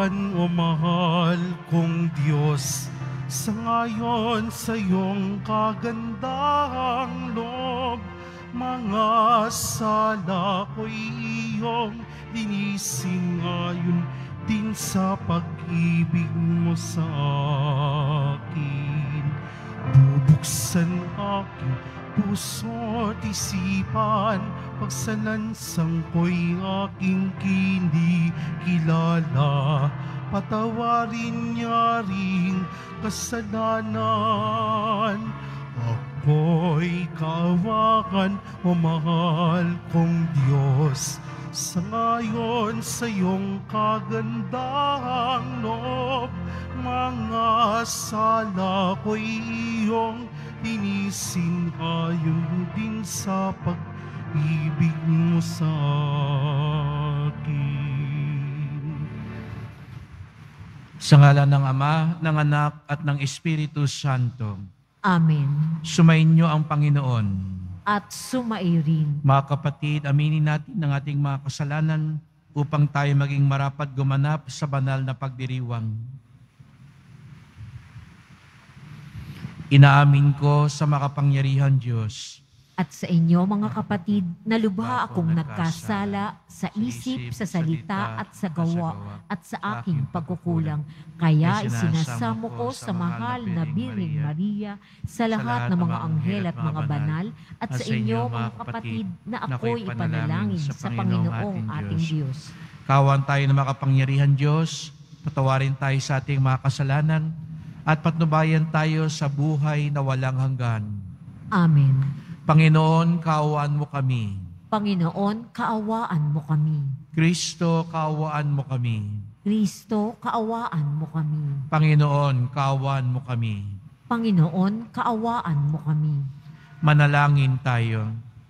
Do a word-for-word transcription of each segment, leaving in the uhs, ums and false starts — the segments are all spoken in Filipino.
Kawan o mahal kong Diyos, sa ngayon sa iyong kagandahang loob, mga sala ko'y iyong linisin ngayon din sa pag-ibig mo sa akin. Bubuksan aking puso't isipan, pagsalansang ko'y aking kinikilala. Patawarin niya ring kasalanan. Ako'y kawakan o mahal kong Diyos, sa ngayon sa iyong kagandahang loob, mga sala ko'y iyong linisin ayon din sa pag-ibig mo sa akin. Sa ngalan ng Ama, ng Anak, at ng Espiritu Santo. Amen. Sumainyo ang Panginoon. At sumairin. Mga kapatid, aminin natin ang ating mga kasalanan upang tayo maging marapat gumanap sa banal na pagdiriwang. Inaamin ko sa makapangyarihan Diyos At sa inyo, mga kapatid, na lubha akong nagkasala sa isip, sa salita, at sa gawa, at sa aking pagkukulang. Kaya isinasamo ko sa mahal na Birheng Maria, sa lahat ng mga anghel at mga banal, at sa inyo, mga kapatid, na ako'y ipanalangin sa Panginoong ating Diyos. Kawan tayo na makapangyarihan Diyos, patawarin tayo sa ating mga kasalanan, at patnubayan tayo sa buhay na walang hanggan. Amen. Panginoon, kaawaan mo kami. Panginoon, kaawaan mo kami. Kristo, kaawaan mo kami. Kristo, kaawaan mo kami. Panginoon, kaawaan mo kami. Panginoon, kaawaan mo kami. Manalangin tayo.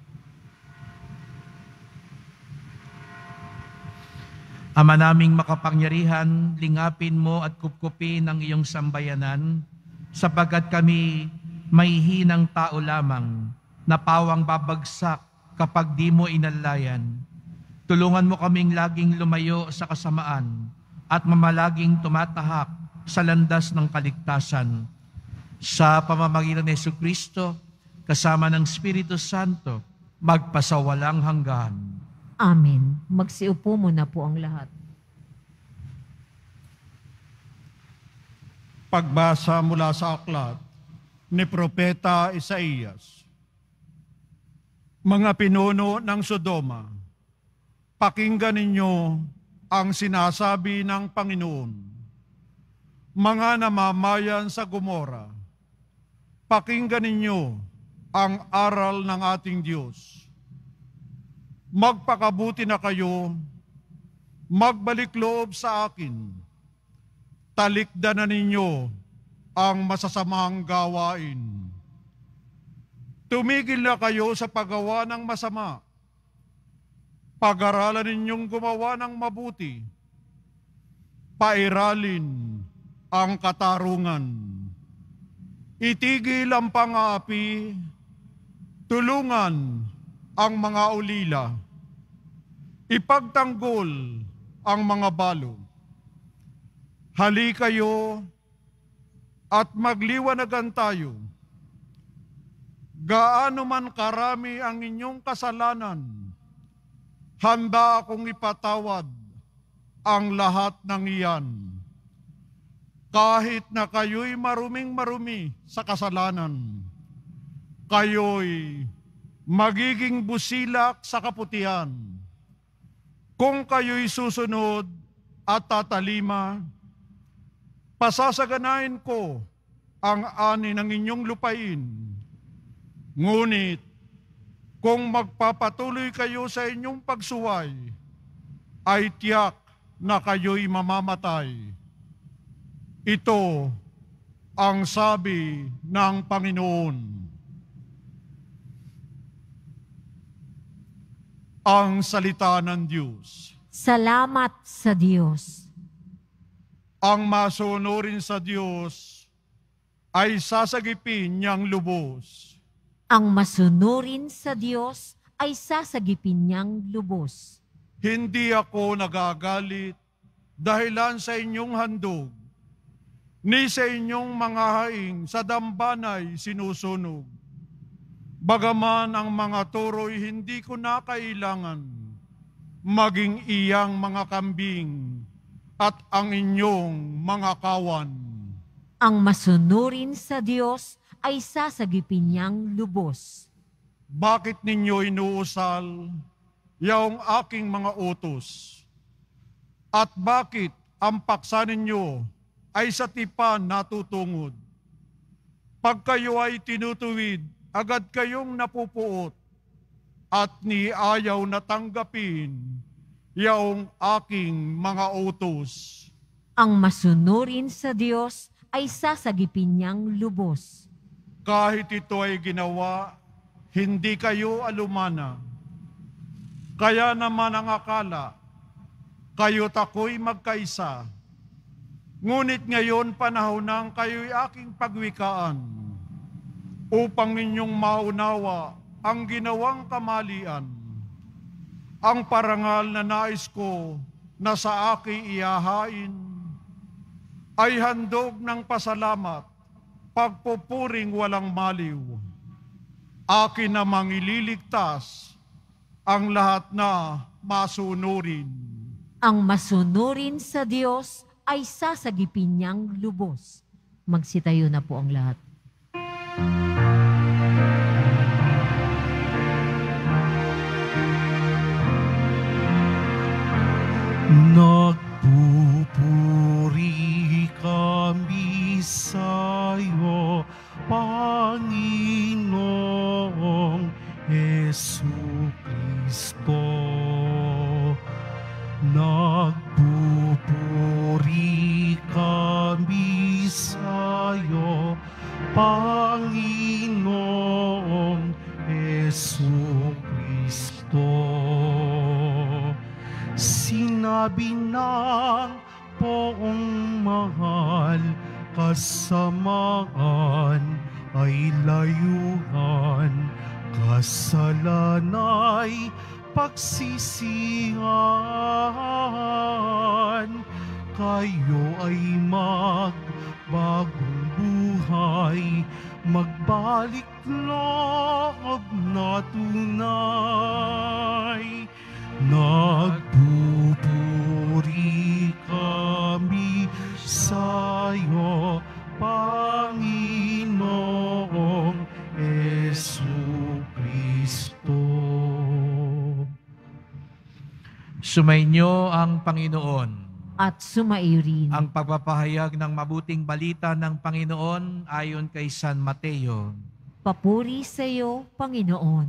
Ama naming makapangyarihan, lingapin mo at kupkupin ang iyong sambayanan, sapagkat kami may hinang tao lamang, na pawang babagsak kapag di mo inalayan. Tulungan mo kaming laging lumayo sa kasamaan at mamalaging tumatahak sa landas ng kaligtasan. Sa pamamagitan ni Jesucristo, kasama ng Espiritu Santo, magpasawalang hanggan. Amen. Magsiupo muna po ang lahat. Pagbasa mula sa aklat ni Propeta Isaías. Mga pinuno ng Sodoma, pakinggan ninyo ang sinasabi ng Panginoon. Mga namamayan sa Gomora, pakinggan ninyo ang aral ng ating Diyos. Magpakabuti na kayo, magbalik loob sa akin. Talikdan na ninyo ang masasamang gawain. Tumigil na kayo sa paggawa ng masama. Pag-aralan ninyong gumawa ng mabuti. Pairalin ang katarungan. Itigil ang pang-aapi. Tulungan ang mga ulila. Ipagtanggol ang mga balo. Hali kayo at magliwanagan tayo. Gaano man karami ang inyong kasalanan, handa akong ipatawad ang lahat ng iyan. Kahit na kayo'y maruming marumi sa kasalanan, kayo'y magiging busilak sa kaputihan. Kung kayo'y susunod at tatalima, pasasaganain ko ang ani ng inyong lupain. Ngunit, kung magpapatuloy kayo sa inyong pagsuway, ay tiyak na kayo'y mamamatay. Ito ang sabi ng Panginoon. Ang salita ng Diyos. Salamat sa Diyos. Ang masunurin sa Diyos ay sasagipin niyang lubos. Ang masunurin sa Diyos ay sasagipin niyang lubos. Hindi ako nagagalit dahilan sa inyong handog, ni sa inyong mga haing sa dambanay sinusunog. Bagaman ang mga turo'y hindi ko na kailangan, maging iyang mga kambing at ang inyong mga kawan. Ang masunurin sa Diyos ay sasagipin niyang lubos. Bakit ninyo inuusal yaong aking mga utos? At bakit ang paksa ninyo ay sa tipan natutungod? Pag kayo ay tinutuwid, agad kayong napupuot at ni ayaw na tanggapin yaong aking mga utos. Ang masunurin sa Diyos ay sasagipin niyang lubos. Kahit ito ay ginawa, hindi kayo alumana. Kaya naman ang akala, kayo't ako'y magkaisa. Ngunit ngayon panahon nang kayo'y aking pagwikaan, upang ninyong maunawa ang ginawang kamalian. Ang parangal na nais ko na sa aking iyahain ay handog ng pasalamat, pagpupuring walang maliw. Akin namang ililigtas ang lahat na masunurin. Ang masunurin sa Diyos ay sasagipin niyang lubos. Magsitayo na po ang lahat. Nagpupuri kami sa'yo, Panginoong Jesucristo. Nagpupuri kami sa'yo, Panginoong Jesucristo. Sinabi ng poong mahal, kasamaan ay layuhan, kasalanay pagsisihan. Kayo ay magbagong buhay, magbalik loob na tunay. Nagpupuri kami sa'yo, Panginoong Jesucristo. Sumainyo ang Panginoon. At sumaiyo rin. Ang pagpapahayag ng mabuting balita ng Panginoon ayon kay San Mateo. Papuri sa iyo, Panginoon.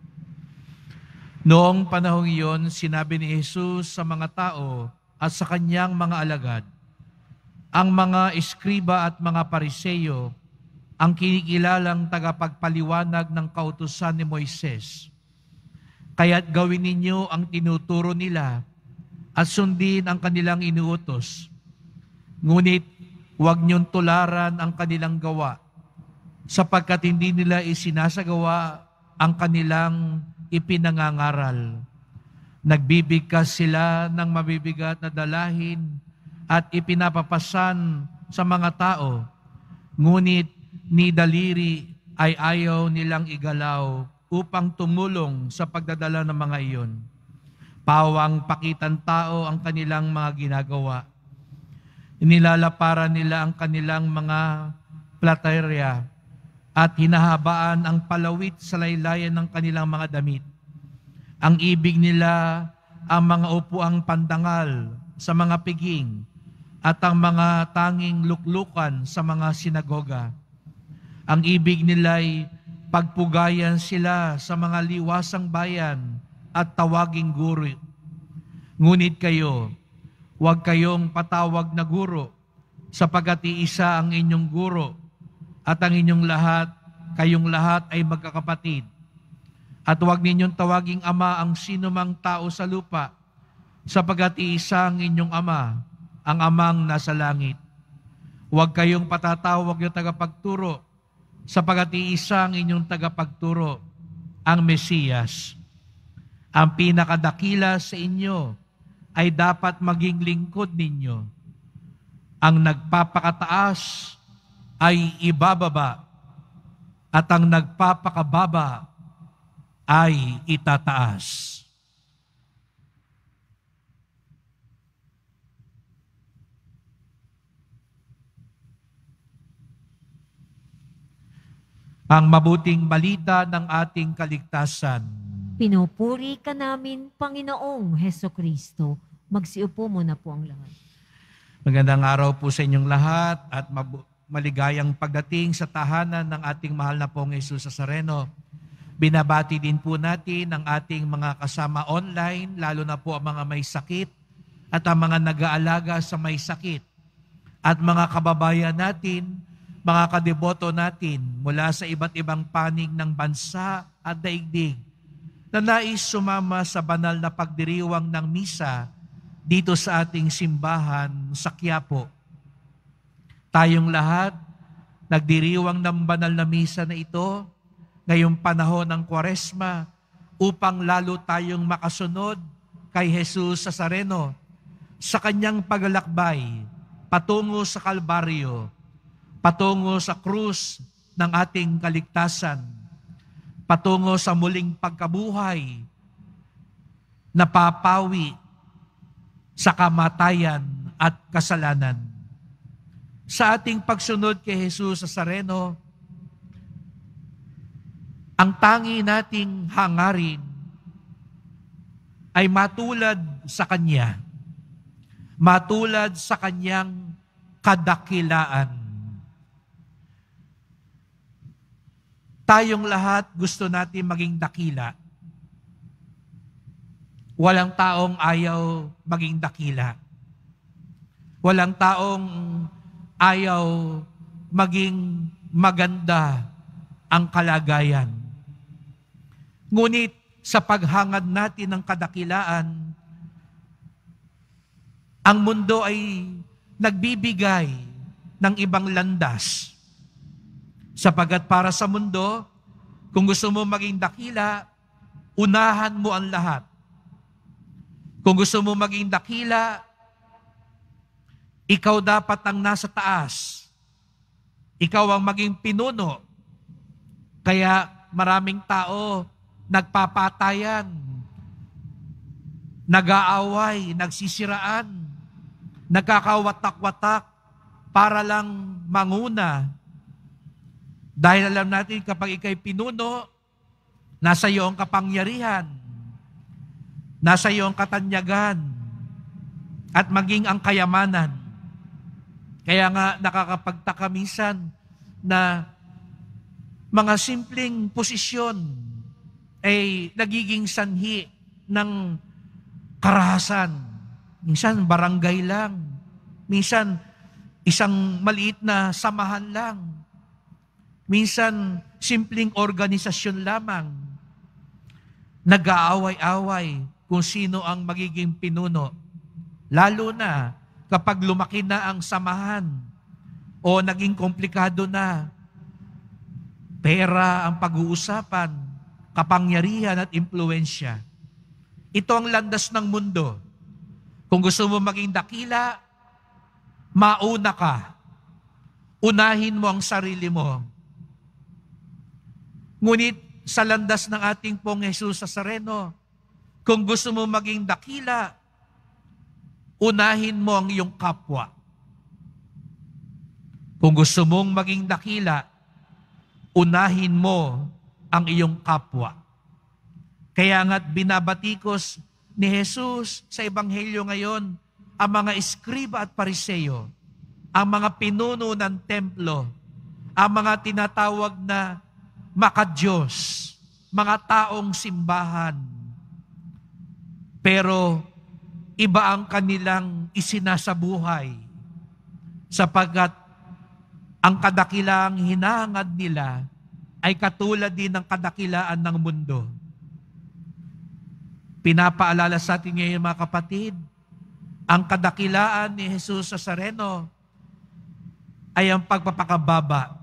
Noong panahong iyon, sinabi ni Jesus sa mga tao at sa kanyang mga alagad, ang mga eskriba at mga pariseyo, ang kinikilalang tagapagpaliwanag ng kautusan ni Moises. Kaya't gawin ninyo ang tinuturo nila at sundin ang kanilang inuutos. Ngunit huwag niyong tularan ang kanilang gawa, sapagkat hindi nila isinasagawa ang kanilang ipinangangaral. Nagbibigkas sila ng mabibigat na dalahin at ipinapapasan sa mga tao, ngunit ni daliri ay ayaw nilang igalaw upang tumulong sa pagdadala ng mga iyon. Pawang pakitan tao ang kanilang mga ginagawa. Inilalaparan nila ang kanilang mga platerya at hinahabaan ang palawit sa laylayan ng kanilang mga damit. Ang ibig nila ang mga upuang pandangal sa mga piging at ang mga tanging luklukan sa mga sinagoga. Ang ibig nila'y pagpugayan sila sa mga liwasang bayan at tawaging guro. Ngunit kayo, huwag kayong patawag na guro, sapagkat iisa ang inyong guro, at ang inyong lahat, kayong lahat ay magkakapatid. At huwag ninyong tawaging ama ang sinumang tao sa lupa, sapagkat iisa ang inyong ama, ang amang nasa langit. Huwag kayong patatawag yung tagapagturo, sapagkat iisa ang inyong tagapagturo, ang Mesiyas. Ang pinakadakila sa inyo ay dapat maging lingkod ninyo. Ang nagpapakataas ay ibababa, at ang nagpapakababa ay itataas. Ang mabuting balita ng ating kaligtasan. Pinupuri ka namin, Panginoong Hesukristo. Magsiupo muna po ang lahat. Magandang araw po sa inyong lahat at mabu- maligayang pagdating sa tahanan ng ating mahal na pong Jesus Nazareno. Binabati din po natin ang ating mga kasama online, lalo na po ang mga may sakit at ang mga nag-aalaga sa may sakit. At mga kababayan natin, mga kadeboto natin mula sa iba't ibang panig ng bansa at daigdig na nais sumama sa banal na pagdiriwang ng misa dito sa ating simbahan sa Quiapo. Tayong lahat nagdiriwang ng banal na misa na ito ngayong panahon ng Kwaresma upang lalo tayong makasunod kay Jesus Nazareno sa kanyang paglalakbay patungo sa Kalbaryo, patungo sa krus ng ating kaligtasan, patungo sa muling pagkabuhay, napapawi sa kamatayan at kasalanan. Sa ating pagsunod kay Jesus Nazareno, ang tangi nating hangarin ay matulad sa Kanya, matulad sa Kanyang kadakilaan. Tayong lahat gusto natin maging dakila. Walang taong ayaw maging dakila. Walang taong ayaw maging maganda ang kalagayan. Ngunit sa paghangad natin ng kadakilaan, ang mundo ay nagbibigay ng ibang landas. Sapagat para sa mundo, kung gusto mo maging dakila, unahan mo ang lahat. Kung gusto mo maging dakila, ikaw dapat ang nasa taas. Ikaw ang maging pinuno. Kaya maraming tao nagpapatayan, nag-aaway, nagsisiraan, nagkakawatak-watak para lang manguna. Dahil alam natin kapag ikay pinuno, nasa iyo ang kapangyarihan, nasa iyo ang katanyagan, at maging ang kayamanan. Kaya nga nakakapagtaka minsan na mga simpleng posisyon ay nagiging sanhi ng karahasan. Minsan barangay lang, minsan isang maliit na samahan lang, minsan simpleng organisasyon lamang, nag-aaway-away kung sino ang magiging pinuno. Lalo na kapag lumaki na ang samahan o naging komplikado na, pera ang pag-uusapan, kapangyarihan at impluensya. Ito ang landas ng mundo. Kung gusto mo maging dakila, mauna ka. Unahin mo ang sarili mo. Ngunit sa landas ng ating pong Jesus Nazareno, kung gusto mo maging dakila, unahin mo ang iyong kapwa. Kung gusto mong maging dakila, unahin mo ang iyong kapwa. Kaya nga't binabatikos ni Jesus sa Ebanghelyo ngayon ang mga eskriba at pariseyo, ang mga pinuno ng templo, ang mga tinatawag na makadiyos, mga taong simbahan. Pero iba ang kanilang isinasabuhay sapagkat ang kadakilaang hinahangad nila ay katulad din ng kadakilaan ng mundo. Pinapaalala sa atin ngayon mga kapatid, ang kadakilaan ni Jesus Nazareno ay ang pagpapakababa.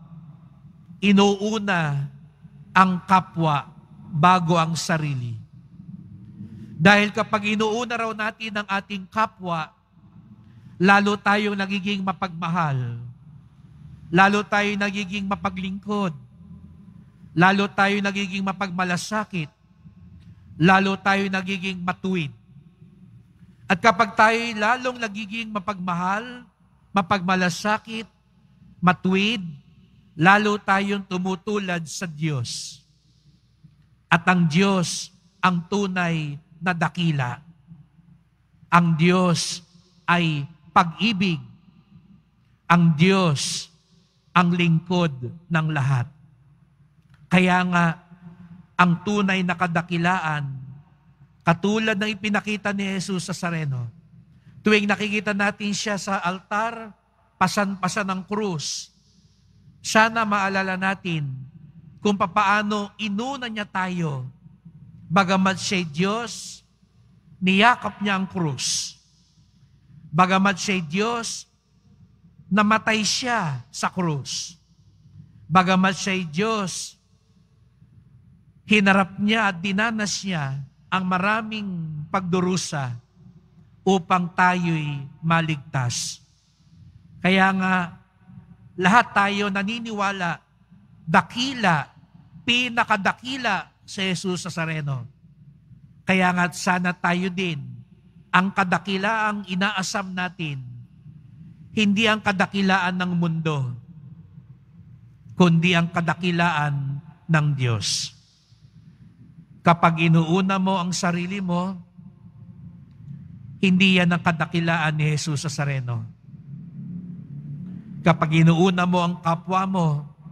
Inuuna ang kapwa bago ang sarili. Dahil kapag inuuna raw natin ang ating kapwa, lalo tayong nagiging mapagmahal, lalo tayong nagiging mapaglingkod, lalo tayong nagiging mapagmalasakit, lalo tayong nagiging matuwid. At kapag tayo lalong nagiging mapagmahal, mapagmalasakit, matuwid, lalo tayong tumutulad sa Diyos. At ang Diyos ang tunay na dakila. Ang Diyos ay pag-ibig. Ang Diyos ang lingkod ng lahat. Kaya nga, ang tunay na kadakilaan, katulad ng ipinakita ni Jesus sa Sareno, tuwing nakikita natin siya sa altar, pasan-pasan ng krus, sana maalala natin kung papaano inuna niya tayo. Bagamat siya'y Diyos, niyakap niya ang krus. Bagamat siya'y Diyos, namatay siya sa krus. Bagamat siya'y Diyos, hinarap niya at dinanas niya ang maraming pagdurusa upang tayo'y maligtas. Kaya nga, lahat tayo naniniwala, dakila, pinakadakila si Jesus sa Sareno. Kaya nga sana tayo din, ang kadakilaang inaasam natin, hindi ang kadakilaan ng mundo, kundi ang kadakilaan ng Diyos. Kapag inuuna mo ang sarili mo, hindi yan ang kadakilaan ni Jesus sa Sareno. Kapag inuuna mo ang kapwa mo,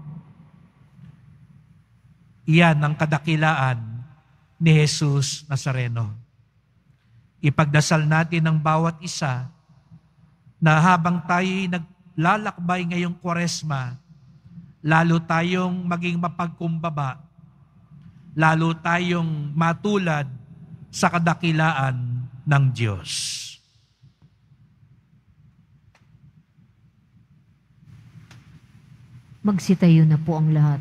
iyan ang kadakilaan ni Jesus Nazareno. Ipagdasal natin ang bawat isa na habang tayo'y naglalakbay ngayong Kwaresma, lalo tayong maging mapagkumbaba, lalo tayong matulad sa kadakilaan ng Diyos. Magsitayo na po ang lahat.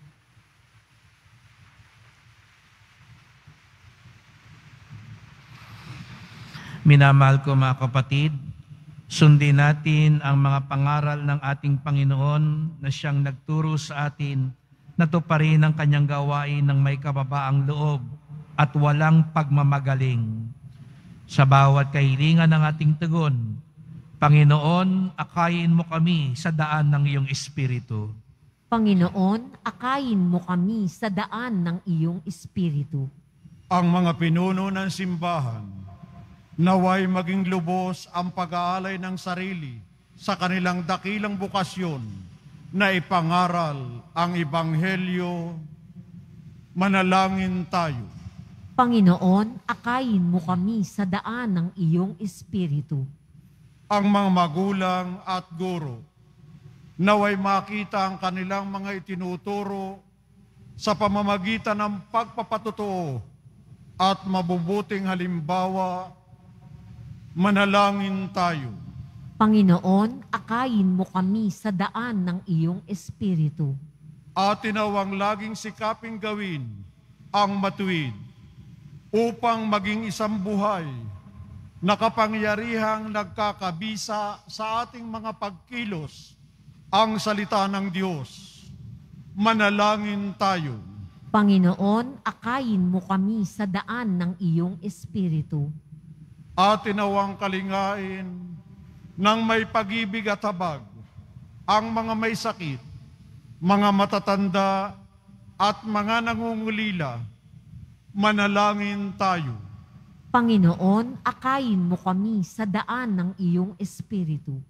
Minamahal ko mga kapatid, sundin natin ang mga pangaral ng ating Panginoon na siyang nagturo sa atin na tuparin ang kanyang gawain ng may kababaang loob at walang pagmamagaling. Sa bawat kahilingan ng ating tugon, Panginoon, akayin mo kami sa daan ng iyong Espiritu. Panginoon, akayin mo kami sa daan ng iyong Espiritu. Ang mga pinuno ng simbahan, naway maging lubos ang pag-aalay ng sarili sa kanilang dakilang bukasyon na ipangaral ang Ebanghelyo. Manalangin tayo. Panginoon, akayin mo kami sa daan ng iyong Espiritu. Ang mga magulang at guro, naway makita ang kanilang mga itinuturo sa pamamagitan ng pagpapatotoo at mabubuting halimbawa. Manalangin tayo. Panginoon, akayin mo kami sa daan ng iyong Espiritu. At tinawang laging sikaping gawin ang matuwid upang maging isang buhay na kapangyarihang nagkakabisa sa ating mga pagkilos ang salita ng Diyos. Manalangin tayo. Panginoon, akayin mo kami sa daan ng iyong Espiritu. At tinawang kalingain ng may pag-ibig at habag ang mga may sakit, mga matatanda at mga nangungulila. Manalangin tayo. Panginoon, akayin mo kami sa daan ng iyong Espiritu.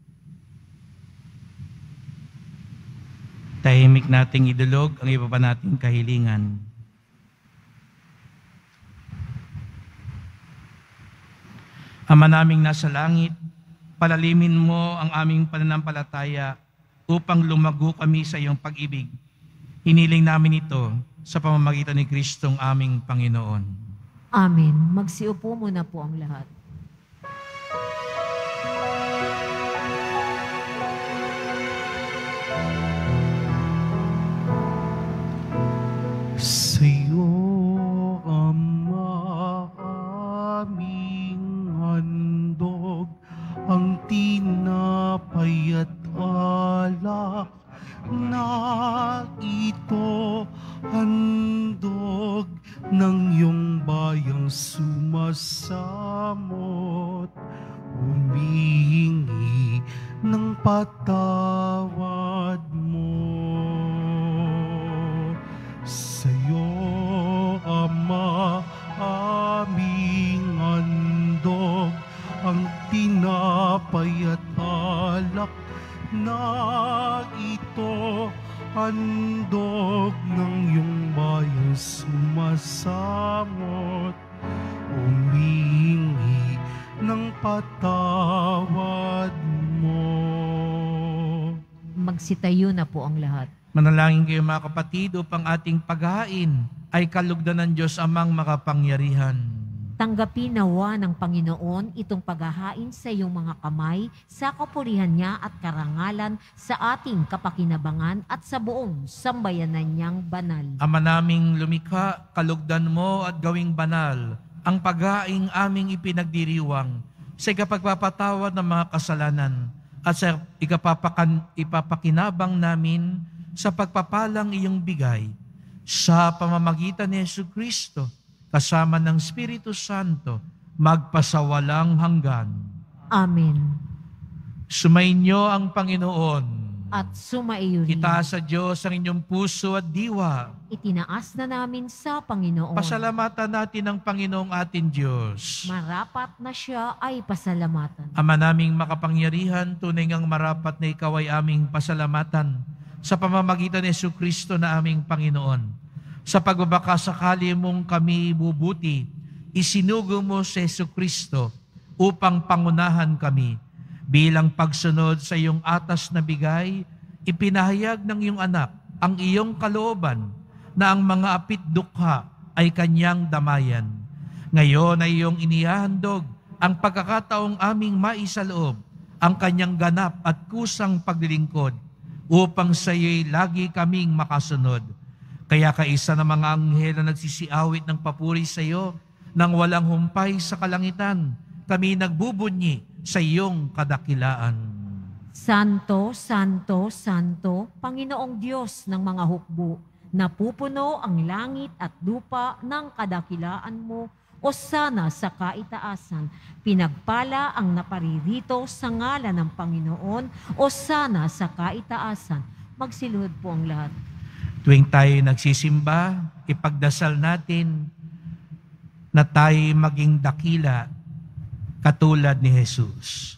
Tahimik nating idulog ang iba pa nating kahilingan. Ama naming nasa langit, palalimin mo ang aming pananampalataya upang lumago kami sa iyong pag-ibig. Hiniling namin ito sa pamamagitan ni Kristong aming Panginoon. Amen. Magsiupo muna po ang lahat. Sa'yo, Ama, handog ng iyong bayang sumasamot, humihingi ng patawad mo. Sa'yo, Ama, aming handog ang tinapay at alak na ito, handog ng iyong bayang sumasamot, humihingi ng patawad mo. Magsitayo na po ang lahat. Manalangin kayo mga kapatid upang ating paghahain ay kalugdan ng Diyos Amang makapangyarihan. Tanggapin nawa ng Panginoon itong paghahain sa iyong mga kamay sa kapurihan niya at karangalan sa ating kapakinabangan at sa buong sambayanan niyang banal. Ama naming lumikha, kalugdan mo at gawing banal ang paghahaing aming ipinagdiriwang sa ikapagpapatawad ng mga kasalanan at sa ikapapakan, ipapakinabang namin sa pagpapalang iyong bigay sa pamamagitan ni Jesucristo kasama ng Espiritu Santo magpasawalang hanggan. Amen. Sumainyo ang Panginoon. At sumaiyo rin. Itaas sa Diyos ang inyong puso at diwa. Itinaas na namin sa Panginoon. Pasalamatan natin ang Panginoong ating Diyos. Marapat na siya ay pasalamatan. Ama naming makapangyarihan, tunay ngang marapat na ikaw ay aming pasalamatan sa pamamagitan ni Jesucristo na aming Panginoon. Sa pagbabakasakali mong kami bubuti, isinugo mo si Jesucristo upang pangunahan kami. Bilang pagsunod sa iyong atas na bigay, ipinahayag ng iyong anak ang iyong kalooban na ang mga apit dukha ay kanyang damayan. Ngayon ay iyong inihahandog ang pagkakataong aming maisaloob ang kanyang ganap at kusang paglilingkod upang sa iyo'y lagi kaming makasunod. Kaya kaisa ng mga anghel na nagsisiawit ng papuri sa iyo nang walang humpay sa kalangitan, kami nagbubunyi sa iyong kadakilaan. Santo, Santo, Santo, Panginoong Diyos ng mga hukbo, napupuno ang langit at lupa ng kadakilaan mo, o sana sa kaitaasan. Pinagpala ang naparirito sa ngalan ng Panginoon, o sana sa kaitaasan. Magsiluhod po ang lahat. Tuwing tayo nagsisimba, ipagdasal natin na tayo maging dakila katulad ni Jesus.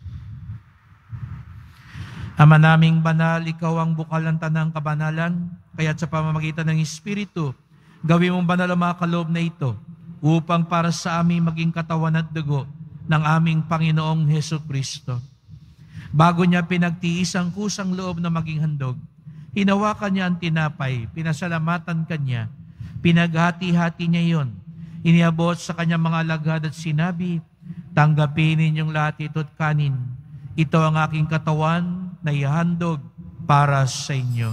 Ama naming banal, ikaw ang bukal ng tanang kabanalan, kaya't sa pamamagitan ng Espiritu, gawin mong banal ang mga kaloob na ito, upang para sa aming maging katawan at dugo ng aming Panginoong Jesucristo. Bago niya pinagtiis ang kusang loob na maging handog, hinawakan niya ang tinapay, pinasalamatan kanya, pinaghati-hati niya iyon, iniabot sa kanyang mga alagad at sinabi, tanggapin ninyong lahat ito't kanin. Ito ang aking katawan na ihandog para sa inyo.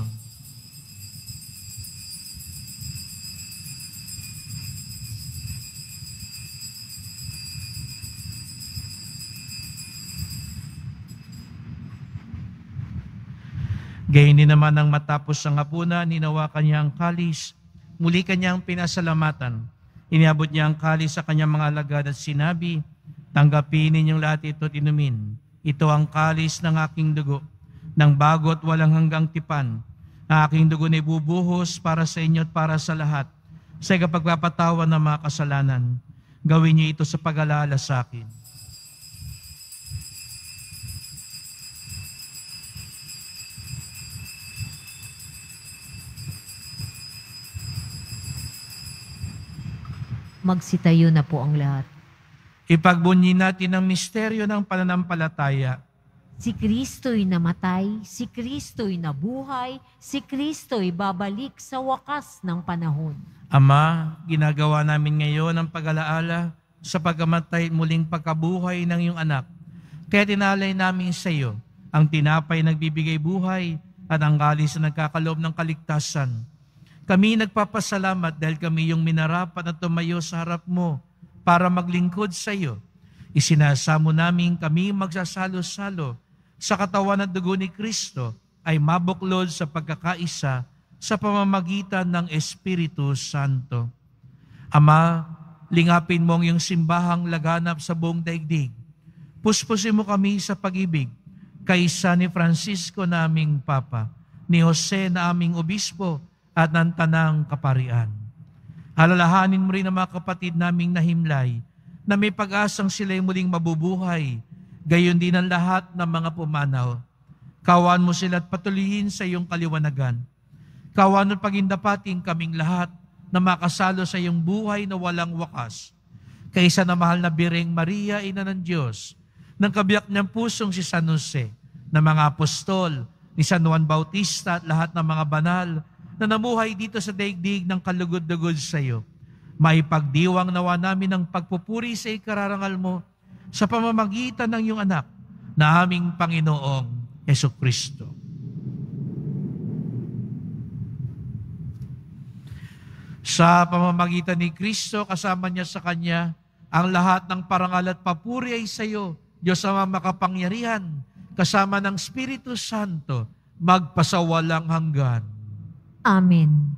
Gayon din naman nang matapos ang hapunan, hinawakan niya ang kalis, muli kanyang pinasalamatan. Iniabot niya ang kalis sa kanyang mga alagad at sinabi, tanggapin ninyong lahat ito at inumin. Ito ang kalis ng aking dugo, ng bago at walang hanggang tipan. Ang aking dugo na ibubuhos para sa inyo at para sa lahat, sa ikapagpapatawan ng mga kasalanan. Gawin niyo ito sa pag-alala sa akin. Magsitayo na po ang lahat. Ipagbunyi natin ang misteryo ng pananampalataya. Si Kristo'y namatay, si Kristo'y nabuhay, si Kristo'y babalik sa wakas ng panahon. Ama, ginagawa namin ngayon ang pag-alaala sa pagkamatay muling pagkabuhay ng iyong anak. Kaya tinalay namin sa iyo ang tinapay nagbibigay buhay at ang kalis na nagkakaloob ng kaligtasan. Kami nagpapasalamat dahil kami yung minarapat na tumayo sa harap mo para maglingkod sa iyo. Isinasamo namin kami magsasalo-salo sa katawan at dugo ni Kristo ay mabuklod sa pagkakaisa sa pamamagitan ng Espiritu Santo. Ama, lingapin mo ang iyong simbahang laganap sa buong daigdig. Puspusin mo kami sa pag-ibig kaysa ni Francisco naming Papa, ni Jose na aming Obispo at ng Tanang Kaparian. Alalahanin mo rin ang mga kapatid naming nahimlay na may pag-asang sila'y muling mabubuhay, gayon din ang lahat ng mga pumanaw. Kawan mo sila at patuloyin sa iyong kaliwanagan. Kawan at pagindapating kaming lahat na makasalo sa iyong buhay na walang wakas. Kaysa na mahal na Bireng Maria, Ina ng Diyos, ng kabiyak niyang pusong si San Jose, ng mga apostol, ni San Juan Bautista at lahat ng mga banal na namuhay dito sa daigdig ng kalugod-lugod sa iyo. Maipagdiwang nawa namin ang pagpupuri sa ikararangal mo sa pamamagitan ng iyong anak na aming Panginoong Jesucristo. Sa pamamagitan ni Kristo, kasama niya sa Kanya, ang lahat ng parangal at papuri ay sa iyo, Diyos Ama makapangyarihan, kasama ng Espiritu Santo, magpasawalang hanggan. Amen.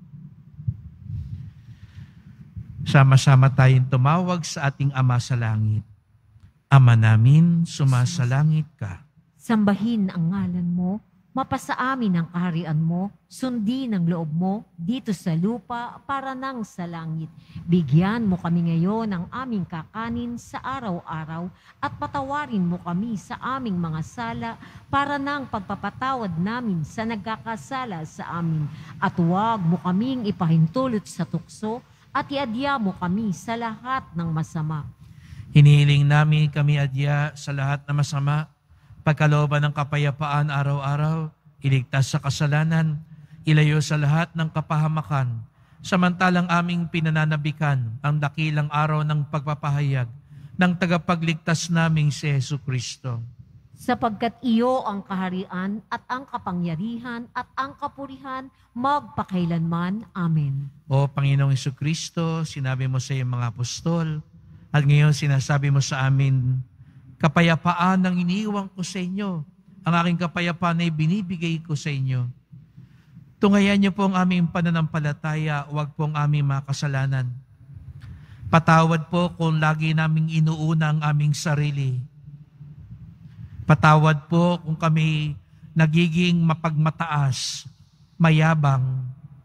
Sama-sama tayong tumawag sa ating Ama sa Langit. Ama namin, sumasalangit ka. Sambahin ang ngalan mo, mapasa amin ang kaharian mo, sundin ang loob mo dito sa lupa para nang sa langit. Bigyan mo kami ngayon ng aming kakanin sa araw-araw at patawarin mo kami sa aming mga sala para nang pagpapatawad namin sa nagkakasala sa amin. At huwag mo kaming ipahintulot sa tukso at iadya mo kami sa lahat ng masama. Hinihiling namin kami adya sa lahat ng masama, pagkalooban ng kapayapaan araw-araw, iligtas sa kasalanan, ilayo sa lahat ng kapahamakan, samantalang aming pinananabikan ang dakilang araw ng pagpapahayag ng tagapagligtas naming si Jesucristo. Sapagkat iyo ang kaharian at ang kapangyarihan at ang kapurihan magpakailanman. Amen. O Panginoong Jesucristo, sinabi mo sa iyong mga apostol, at ngayon sinasabi mo sa amin, kapayapaan ang iniiwan ko sa inyo. Ang aking kapayapaan ay binibigay ko sa inyo. Tungayan niyo po ang aming pananampalataya, huwag po ang aming mga kasalanan. Patawad po kung lagi naming inuuna ang aming sarili. Patawad po kung kami nagiging mapagmataas, mayabang.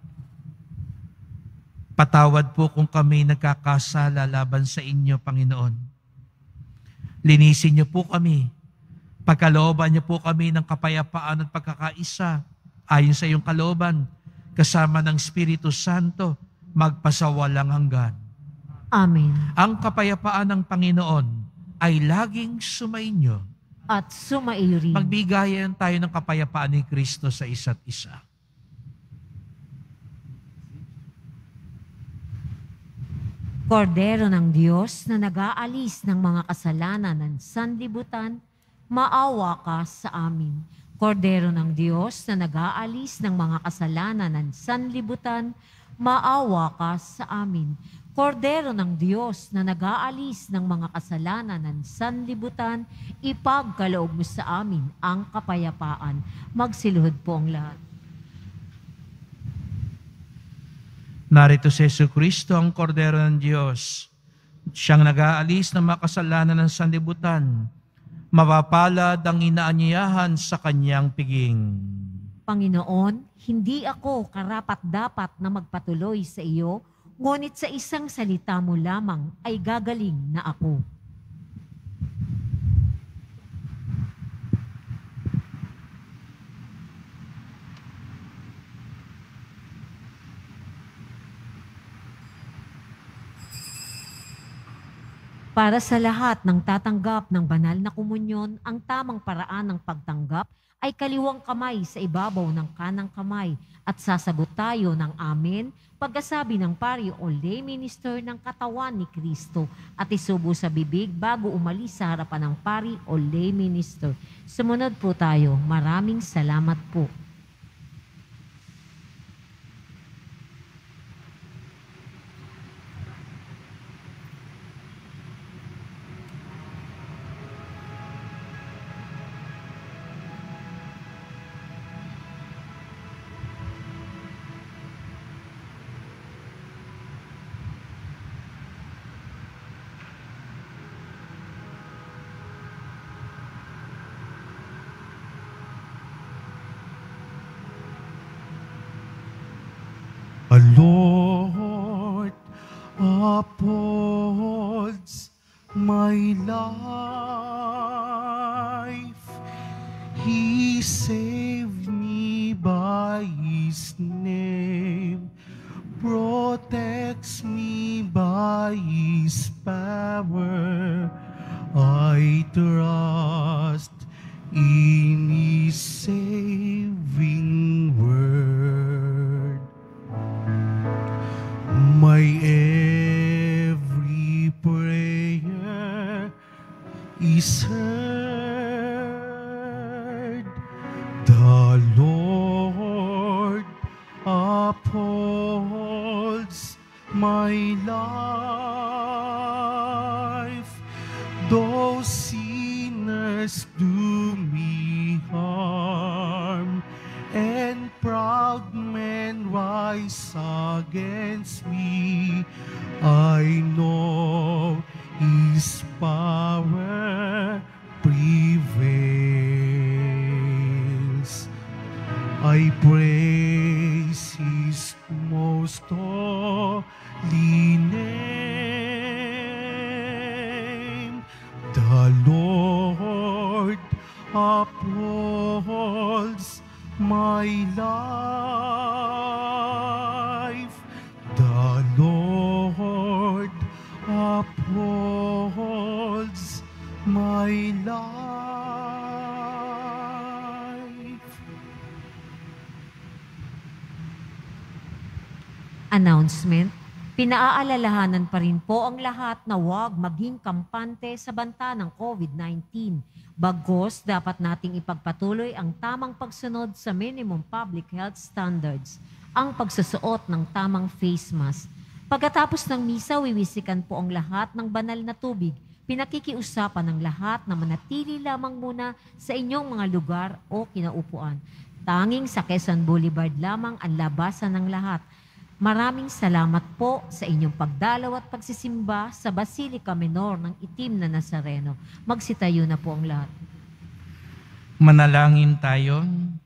Patawad po kung kami nagkakasala laban sa inyo, Panginoon. Linisin niyo po kami. Pagkalooban niyo po kami ng kapayapaan at pagkakaisa ayon sa iyong kalooban, kasama ng Espiritu Santo, magpasawalang hanggan. Amen. Ang kapayapaan ng Panginoon ay laging sumainyo. At sumaiyo rin. Magbigayan tayo ng kapayapaan ni Kristo sa isa't isa. Kordero ng Diyos na nag-aalis ng mga kasalanan ng sanlibutan, maawa ka sa amin. Kordero ng Diyos na nag-aalis ng mga kasalanan ng sanlibutan, maawa ka sa amin. Kordero ng Diyos na nag-aalis ng mga kasalanan ng sanlibutan, ipagkaloob mo sa amin ang kapayapaan. Magsiluhod po ang lahat. Narito si Jesucristo, ang Kordero ng Diyos. Siyang nag-aalis ng mga kasalanan ng sanlibutan. Mapapalad ang inaanyayahan sa kanyang piging. Panginoon, hindi ako karapat-dapat na magpatuloy sa iyo, ngunit sa isang salita mo lamang ay gagaling na ako. Para sa lahat ng tatanggap ng banal na komunyon, ang tamang paraan ng pagtanggap ay kaliwang kamay sa ibabaw ng kanang kamay at sasagot tayo ng amen pagkasabi ng pari o lay minister ng katawan ni Kristo at isubo sa bibig bago umalis sa harapan ng pari o lay minister. Sumunod po tayo. Maraming salamat po. the Lord upholds my life. He saved me by His name, protects me by His power. I trust in His saving word. My every prayer is heard. The Lord upholds my life. Though sinners do me harm, and proud men rise against me, I know His power prevails. I praise His most holy name. The Lord upholds my life. The Lord upholds my life. Announcement. Pinaaalalahanan pa rin po ang lahat na huwag maging kampante sa banta ng COVID nineteen. Bagkus, dapat nating ipagpatuloy ang tamang pagsunod sa minimum public health standards, ang pagsusuot ng tamang face mask. Pagkatapos ng misa, wiwisikan po ang lahat ng banal na tubig. Pinakikiusapan ng lahat na manatili lamang muna sa inyong mga lugar o kinaupuan. Tanging sa Quezon Boulevard lamang ang labasan ng lahat. Maraming salamat po sa inyong pagdalaw at pagsisimba sa Basilica Menor ng Itim na Nazareno. Magsitayo na po ang lahat. Manalangin tayo.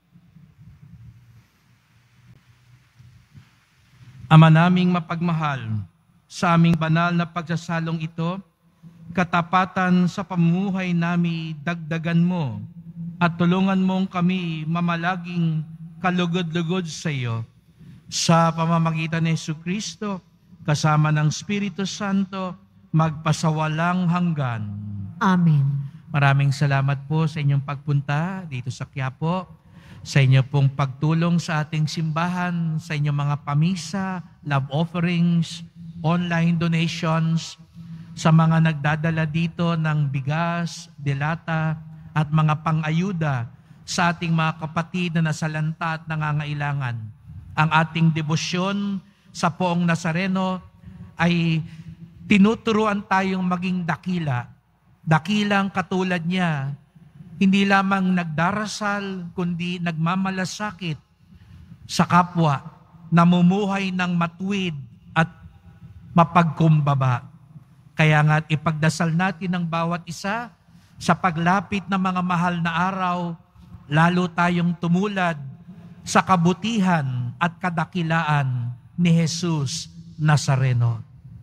Ama naming mapagmahal, sa aming banal na pagsasalong ito, katapatan sa pamumuhay nami dagdagan mo at tulungan mong kami mamalaging kalugod-lugod sa iyo. Sa pamamagitan ni Jesucristo, kasama ng Espiritu Santo, magpasawalang hanggan. Amen. Maraming salamat po sa inyong pagpunta dito sa Quiapo, sa inyo pong pagtulong sa ating simbahan, sa inyong mga pamisa, love offerings, online donations, sa mga nagdadala dito ng bigas, delata, at mga pang-ayuda sa ating mga kapatid na nasalanta at nangangailangan. Ang ating debosyon sa Poong Nazareno ay tinuturuan tayong maging dakila. Dakilang katulad niya, hindi lamang nagdarasal, kundi nagmamalasakit sa kapwa, namumuhay ng matuwid at mapagkumbaba. Kaya nga't ipagdasal natin ang bawat isa sa paglapit ng mga mahal na araw, lalo tayong tumulad sa kabutihan at kadakilaan ni Jesus Nazareno.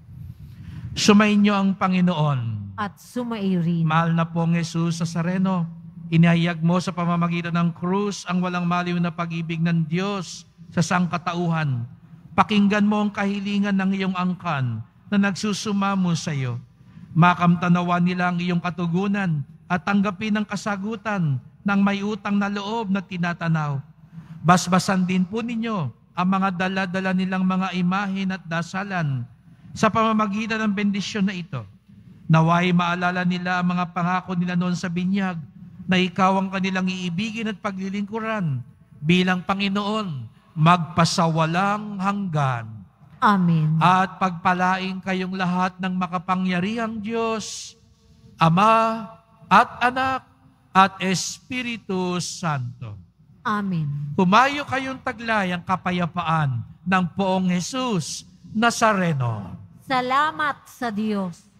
Sumainyo ang Panginoon. At sumaiyo rin. Mahal na pong Jesus Nazareno, inihayag mo sa pamamagitan ng krus ang walang maliw na pag-ibig ng Diyos sa sangkatauhan. Pakinggan mo ang kahilingan ng iyong angkan na nagsusumamo sa iyo. Makamtanawan nila ang iyong katugunan at tanggapin ang kasagutan ng may utang na loob na tinatanaw. Basbasan din po ninyo ang mga dala-dala nilang mga imahin at dasalan sa pamamagitan ng bendisyon na ito. Naway maalala nila ang mga pangako nila noon sa binyag na ikaw ang kanilang iibigin at paglilingkuran bilang Panginoon magpasawalang hanggan. Amen. At pagpalain kayong lahat ng makapangyarihang Diyos, Ama at Anak at Espiritu Santo. Amen. Humayo kayong taglay ang kapayapaan ng Poong Jesus Nazareno. Salamat sa Diyos.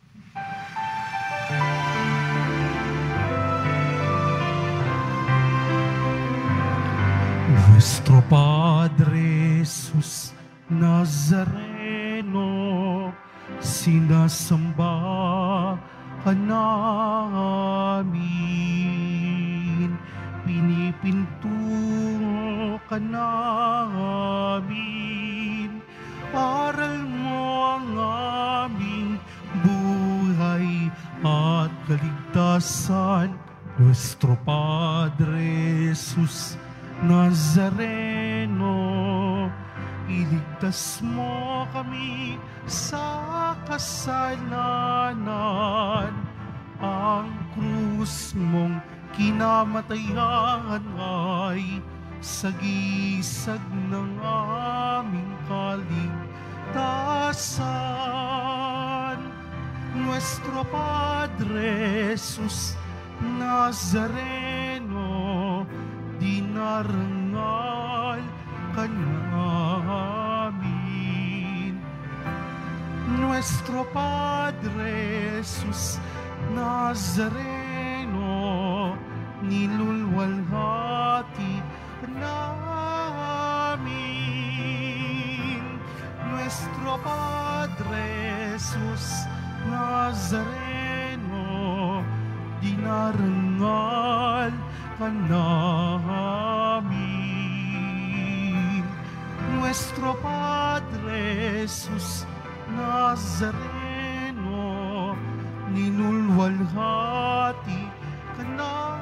Nuestro Padre Jesús, Nazareno, sinasamba ka namin, pinipintungo ka namin, aral mo ang aming buhay at kaligtasan. Nuestro Padre Jesus Nazareno, iligtas mo kami sa kasalanan. Ang krus mong kinamatayan ay sagisag ng aming kaligtasan. Nuestro Padre Jesus Nazareno, dinarangal ka namin. Nuestro Padre Jesus Nazareno, nilulwalhati ka namin. Nuestro Padre Jesus Nazareno, dinarangal ka namin. Nuestro Padre Jesus Nazareno, ninulwalhati ka namin.